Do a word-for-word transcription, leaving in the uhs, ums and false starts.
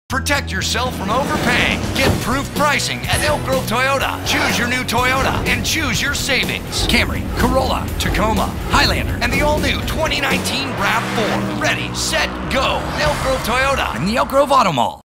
Protect yourself from overpaying. Get proof pricing at Elk Grove Toyota. Choose your new Toyota and choose your savings. Camry, Corolla, Tacoma, Highlander, and the all-new twenty nineteen RAV four. Ready, set, go. Elk Grove Toyota in the Elk Grove Auto Mall.